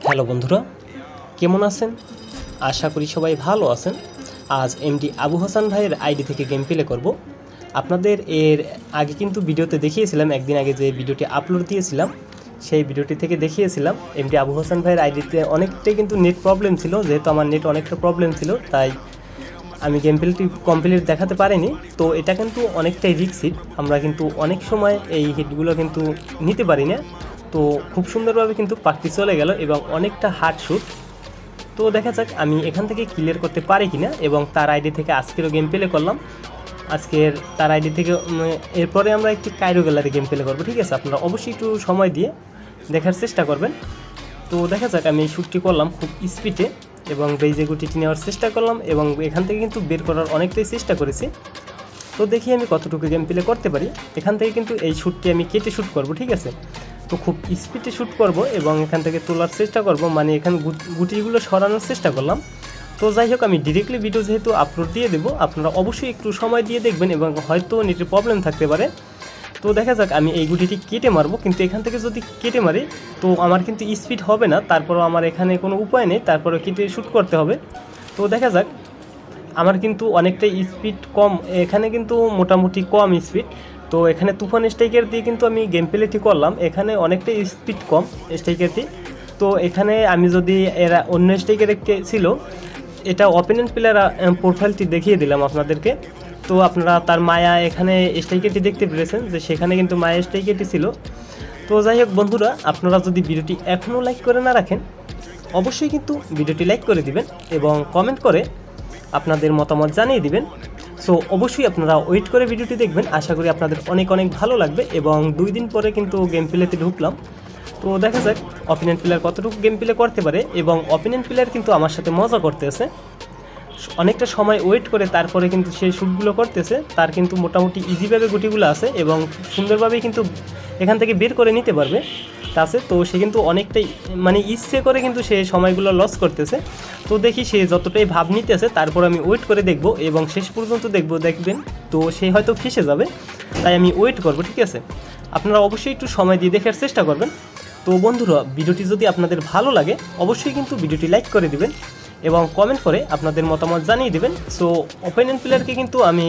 Hello বন্ধুরা, কেমন আছেন? আশা করি সবাই ভালো আছেন। আজ এমডি আবু হাসান ভাইয়ের আইডি থেকে গেম প্লে করব। আপনাদের এর আগে কিন্তু ভিডিওতে দেখিয়েছিলাম, একদিন আগে যে ভিডিওটি আপলোড দিয়েছিলাম সেই ভিডিওটি থেকে দেখিয়েছিলাম এমডি আবু হাসান ভাইয়ের আইডিতে অনেকটাই কিন্তু নেট প্রবলেম ছিল। যেহেতু আমার নেট অনেকটা প্রবলেম ছিল, তাই আমি গেম প্লেটি কমপ্লিট দেখাতে পারিনি। তো এটা কিন্তু অনেকটাই রিস্ক হিট, আমরা কিন্তু অনেক সময় এই হিটগুলো কিন্তু নিতে পারি না। তো খুব সুন্দরভাবে কিন্তু পাখি চলে গেল এবং অনেকটা হার্ড শুট। তো দেখা যাক আমি এখান থেকে ক্লিয়ার করতে পারি কিনা। এবং তার আইডি থেকে আজকেরও গেম প্লে করলাম। আজকের তার আইডি থেকে এরপরে আমরা একটি কায়রো গ্যালারি গেম প্লে করবো। ঠিক আছে, আপনারা অবশ্যই একটু সময় দিয়ে দেখার চেষ্টা করবেন। তো দেখা যাক আমি এই শ্যুটটি করলাম খুব স্পিডে এবং বেজে গুটিটি নেওয়ার চেষ্টা করলাম এবং এখান থেকে কিন্তু বের করার অনেকটাই চেষ্টা করেছি। তো দেখি আমি কতটুকু গেম প্লে করতে পারি। এখান থেকে কিন্তু এই শ্যুটটি আমি কেটে শ্যুট করব। ঠিক আছে, তো খুব স্পিডে শ্যুট করব এবং এখান থেকে তোলার চেষ্টা করব, মানে এখানে গুটিগুলো সরানোর চেষ্টা করলাম। তো যাই হোক, আমি ডিরেক্টলি ভিডিও যেহেতু আপলোড দিয়ে দেবো, আপনারা অবশ্যই একটু সময় দিয়ে দেখবেন এবং হয়তো নেটের প্রবলেম থাকতে পারে। তো দেখা যাক আমি এই গুটিটি কেটে মারবো, কিন্তু এখান থেকে যদি কেটে মারি তো আমার কিন্তু স্পিড হবে না। তারপরও আমার এখানে কোনো উপায় নেই, তারপরে কেটে শ্যুট করতে হবে। তো দেখা যাক, আমার কিন্তু অনেকটাই স্পিড কম, এখানে কিন্তু মোটামুটি কম স্পিড। তো এখানে তুফান স্ট্রাইকার দিয়ে কিন্তু আমি গেম প্লেটি করলাম, এখানে অনেকটাই স্পিড কম স্ট্রাইকারটি। তো এখানে আমি যদি এরা অন্য স্ট্রাইকার একটি ছিল, এটা অপোনেন্ট প্লেয়ার প্রোফাইলটি দেখিয়ে দিলাম আপনাদেরকে। তো আপনারা তার মায়া এখানে স্ট্রাইকারটি দেখতে পেরেছেন যে সেখানে কিন্তু মায়া স্ট্রাইকারটি ছিল। তো যাই হোক বন্ধুরা, আপনারা যদি ভিডিওটি এখনও লাইক করে না রাখেন, অবশ্যই কিন্তু ভিডিওটি লাইক করে দিবেন এবং কমেন্ট করে আপনাদের মতামত জানিয়ে দিবেন। সো অবশ্যই আপনারা ওয়েট করে ভিডিওটি দেখবেন, আশা করি আপনাদের অনেক অনেক ভালো লাগবে। এবং 2 দিন পরে কিন্তু গেম প্লেতে ঢুকলাম। তো দেখা যাক অপোনেন্ট প্লেয়ার কতটুকু গেম প্লে করতে পারে। এবং অপোনেন্ট প্লেয়ার কিন্তু আমার সাথে মজা করতেছে, অনেকটা সময় ওয়েট করে তারপরে কিন্তু সে শ্যুটগুলো করতেছে। তার কিন্তু মোটামুটি ইজিভাবে গুটিগুলো আছে এবং সুন্দরভাবেই কিন্তু এখান থেকে বের করে নিতে পারবে আছে। তো সে কিন্তু অনেকটাই মানে ইচ্ছে করে কিন্তু সে সময়গুলো লস করতেছে। তো দেখি সে যতটাই ভাব নিতেছে, তারপর আমি ওয়েট করে দেখব এবং শেষ পর্যন্ত দেখবেন তো সে হয়তো ফেসে যাবে, তাই আমি ওয়েট করব। ঠিক আছে, আপনারা অবশ্যই একটু সময় দিয়ে দেখার চেষ্টা করবেন। তো বন্ধুরা, ভিডিওটি যদি আপনাদের ভালো লাগে অবশ্যই কিন্তু ভিডিওটি লাইক করে দিবেন এবং কমেন্ট করে আপনাদের মতামত জানিয়ে দেবেন। সো অপোনেন্ট প্লেয়ারকে কিন্তু আমি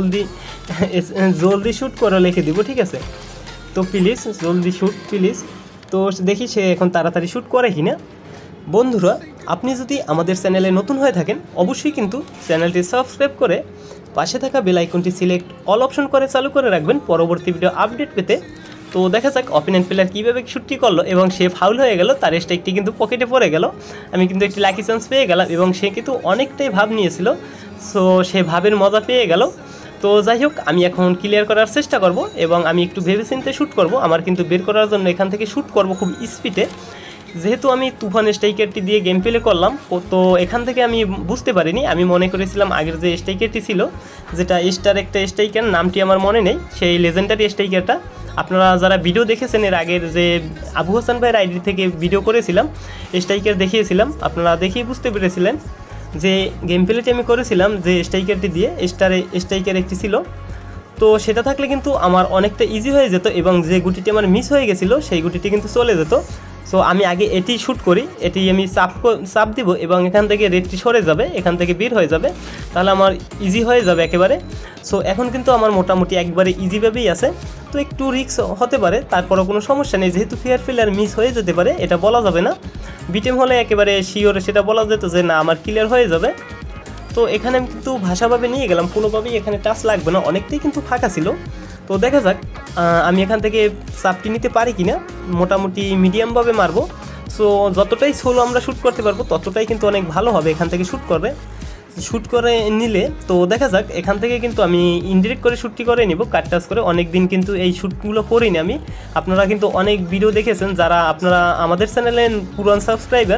জলদি শ্যুট করে লিখে দিব। ঠিক আছে, তো প্লিজ জলদি শ্যুট প্লিজ। তো দেখি সে এখন তাড়াতাড়ি শ্যুট করে কি না। বন্ধুরা, আপনি যদি আমাদের চ্যানেলে নতুন হয়ে থাকেন অবশ্যই কিন্তু চ্যানেলটি সাবস্ক্রাইব করে পাশে থাকা বেল আইকনটি সিলেক্ট অল অপশন করে চালু করে রাখবেন পরবর্তী ভিডিও আপডেট পেতে। তো দেখা যাক অপোনেন্ট প্লেয়ার কীভাবে শ্যুটটি করলো এবং সে ফাউল হয়ে গেল, তার স্ট্রাইকটি কিন্তু পকেটে পড়ে গেল। আমি কিন্তু একটি লাকি চান্স পেয়ে গেলাম এবং সে কিন্তু অনেকটাই ভাব নিয়েছিল। সো সে ভাবের মজা পেয়ে গেল। তো যাই হোক, আমি এখন ক্লিয়ার করার চেষ্টা করব এবং আমি একটু ভেবেচিন্তে শ্যুট করব। আমার কিন্তু বের করার জন্য এখান থেকে শ্যুট করব খুব স্পিডে। যেহেতু আমি তুফান স্ট্রাইকারটি দিয়ে গেম প্লে করলাম, তো এখান থেকে আমি বুঝতে পারিনি, আমি মনে করেছিলাম আগের যে স্ট্রাইকারটি ছিল, যেটা স্টার একটা স্ট্রাইকার, নামটি আমার মনে নেই, সেই লেজেন্ডারি স্ট্রাইকারটা। আপনারা যারা ভিডিও দেখেছেন এর আগের যে আবু হাসান ভাইয়ের আইডি থেকে ভিডিও করেছিলাম, স্ট্রাইকার দেখিয়েছিলাম, আপনারা দেখেই বুঝতে পেরেছিলেন যে গেম প্লেটি আমি করেছিলাম যে স্ট্রাইকারটি দিয়ে স্ট্রাইকার একটি ছিল। তো সেটা থাকলে কিন্তু আমার অনেকটা ইজি হয়ে যেত এবং যে গুটিটি আমার মিস হয়ে গেছিলো সেই গুটিটি কিন্তু চলে যেত। সো আমি আগে এটি শ্যুট করি, এটি আমি চাপ দিব এবং এখান থেকে রেডটি সরে যাবে, এখান থেকে বের হয়ে যাবে, তাহলে আমার ইজি হয়ে যাবে একেবারে। সো এখন কিন্তু আমার মোটামুটি একবারে ইজিভাবেই আছে। তো একটু রিস্ক হতে পারে, তারপরও কোনো সমস্যা নেই, যেহেতু ফেয়ার প্লেয়ার মিস হয়ে যেতে পারে, এটা বলা যাবে না। বিটেম হলে একেবারে শিওর সেটা বলা যেত যে না আমার ক্লিয়ার হয়ে যাবে। তো এখানে আমি কিন্তু ভাষাভাবে নিয়ে গেলাম, কোনোভাবেই এখানে টাচ লাগবে না, অনেকটাই কিন্তু ফাঁকা ছিল। তো দেখা যাক আমি এখান থেকে চাপটি নিতে পারি কিনা, মোটামুটি মিডিয়ামভাবে মারবো। সো যতটাই সোলো আমরা শ্যুট করতে পারবো ততটাই কিন্তু অনেক ভালো হবে এখান থেকে শ্যুট করে নিলে। তো দেখা যাক এখান থেকে কিন্তু আমি ইনডিরেক্ট করে শ্যুটটি করে নিব, কাট টাচ করে। অনেক দিন কিন্তু এই শ্যুটগুলো করিনি আমি, আপনারা কিন্তু অনেক ভিডিও দেখেছেন, যারা আপনারা আমাদের চ্যানেলে পুরান সাবস্ক্রাইবার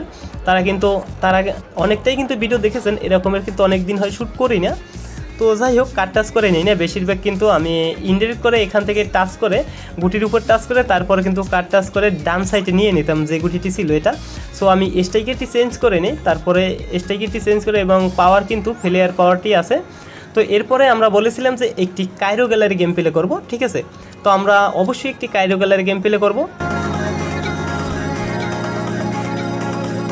তারা অনেকটাই কিন্তু ভিডিও দেখেছেন, এরকমের কিন্তু অনেক দিন হয় শ্যুট করি না। তো যাই হোক, কাট টাচ করে নিই না বেশিরভাগ, কিন্তু আমি ইনডিরেক্ট করে এখান থেকে টাচ করে গুটির উপর টাচ করে তারপরে কিন্তু কাট টাচ করে ডান সাইডে নিয়ে নিতাম যে গুটিটি ছিল এটা। সো আমি স্ট্রাইকারটি চেঞ্জ করে নিই, তারপরে স্ট্রাইকারটি চেঞ্জ করে এবং পাওয়ার কিন্তু ফ্লেয়ার পাওয়ারটি আছে। তো এরপরে আমরা বলেছিলাম যে একটি কায়রো গ্যালারি গেম প্লে করব। ঠিক আছে, তো আমরা অবশ্যই একটি কায়রো গ্যালারি গেম প্লে করব।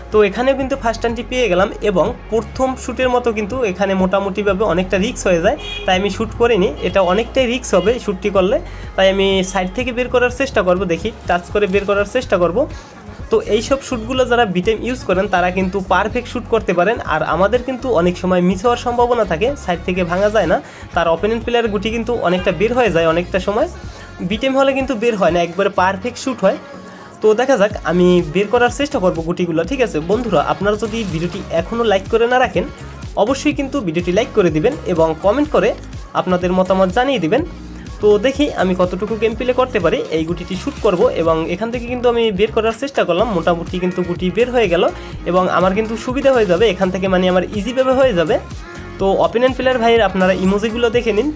তো এখানেও কিন্তু ফার্স্ট টানটি পেয়ে গেলাম এবং প্রথম শ্যুটের মতো কিন্তু এখানে মোটামুটিভাবে অনেকটা রিস্ক হয়ে যায়, তাই আমি শ্যুট করিনি। এটা অনেকটাই রিস্ক হবে শ্যুটটি করলে, তাই আমি সাইড থেকে বের করার চেষ্টা করব, দেখি টাচ করে বের করার চেষ্টা করব। তো এইসব শ্যুটগুলো যারা বিটেম ইউজ করেন তারা কিন্তু পারফেক্ট শ্যুট করতে পারেন, আর আমাদের কিন্তু অনেক সময় মিস হওয়ার সম্ভাবনা থাকে, সাইড থেকে ভাঙা যায় না, তার অপোনেন্ট প্লেয়ারের গুটি কিন্তু অনেকটা বের হয়ে যায়, অনেকটা সময় বিটেম হলে কিন্তু বের হয় না, একবারে পারফেক্ট শ্যুট হয়। তো দেখা যাক, আমি বের করার চেষ্টা করব গুটিগুলো, ঠিক আছে। বন্ধুরা, আপনারা যদি ভিডিওটি এখনও লাইক করে না রাখেন অবশ্যই কিন্তু ভিডিওটি লাইক করে দিবেন এবং কমেন্ট করে আপনাদের মতামত জানিয়ে দিবেন। তো দেখি আমি কতটুকু গেম প্লে করতে পারি, এই গুটিটি শ্যুট করব এবং এখান থেকে কিন্তু আমি বের করার চেষ্টা করলাম, মোটামুটি কিন্তু গুটি বের হয়ে গেল এবং আমার কিন্তু সুবিধা হয়ে যাবে এখান থেকে, মানে আমার ইজিভাবে হয়ে যাবে। তো অপোনেন্ট প্লেয়ার ভাইয়ের আপনারা ইমোজিগুলো দেখে নিন।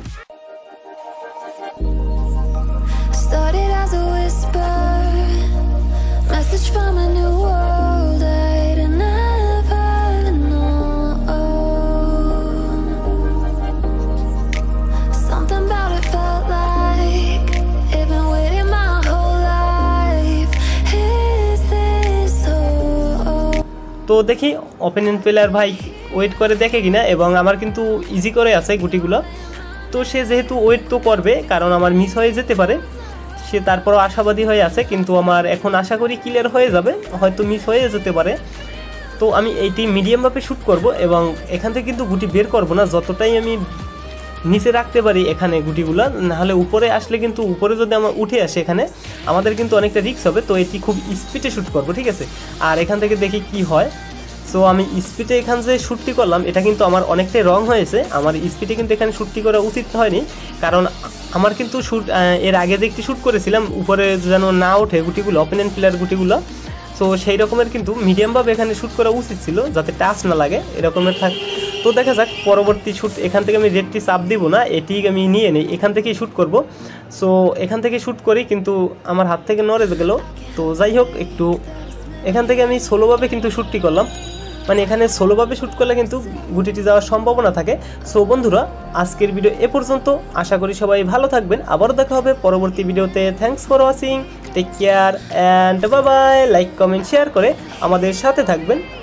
তো দেখি অপোনেন্ট প্লেয়ার ভাই ওয়েট করে দেখে কিনা, এবং আমার কিন্তু ইজি করে আছে গুটিগুলো। তো সে যেহেতু ওয়েট তো করবে, কারণ আমার মিস হয়ে যেতে পারে, সে তারপরও আশাবাদী হয়ে আছে, কিন্তু আমার এখন আশা করি ক্লিয়ার হয়ে যাবে, হয়তো মিস হয়ে যেতে পারে। তো আমি এইটি মিডিয়ামভাবে শ্যুট করব এবং এখান থেকে কিন্তু গুটি বের করব না, যতটাই আমি নিচে রাখতে পারি এখানে গুটিগুলো, নাহলে উপরে আসলে কিন্তু উপরে যদি আমার উঠে আসে এখানে আমাদের কিন্তু অনেকটা রিস্ক হবে। তো এটি খুব স্পিডে শ্যুট করব, ঠিক আছে। আর এখান থেকে দেখি কি হয়। সো আমি স্পিডে এখান যে শ্যুটটি করলাম এটা কিন্তু আমার অনেকটাই রং হয়েছে, আমার স্পিডে কিন্তু এখানে শ্যুটটি করা উচিত হয়নি, কারণ আমার কিন্তু শ্যুট এর আগে যে একটি শ্যুট করেছিলাম উপরে যেন না ওঠে গুটিগুলো, অপোনেন্ট প্লেয়ার গুটিগুলো, সো সেই রকমের কিন্তু মিডিয়ামভাবে এখানে শ্যুট করা উচিত ছিল, যাতে টাচ না লাগে এরকমের থাক। তো দেখা যাক পরবর্তী শ্যুট, এখান থেকে আমি রেডটি চাপ দিব না, এটি আমি নিয়ে নিই, এখান থেকেই শ্যুট করব। সো এখান থেকে শ্যুট করি, কিন্তু আমার হাত থেকে নড়ে গেল। তো যাই হোক, একটু এখান থেকে আমি সোলোভাবে কিন্তু শ্যুটটি করলাম, মানে এখানে সোলোভাবে শ্যুট করলে কিন্তু গুটিটি যাওয়ার সম্ভাবনা থাকে। সো বন্ধুরা, আজকের ভিডিও এ পর্যন্ত, আশা করি সবাই ভালো থাকবেন, আবারও দেখা হবে পরবর্তী ভিডিওতে। Thanks for watching, take care and bye bye. Like comment share করে আমাদের সাথে থাকবেন।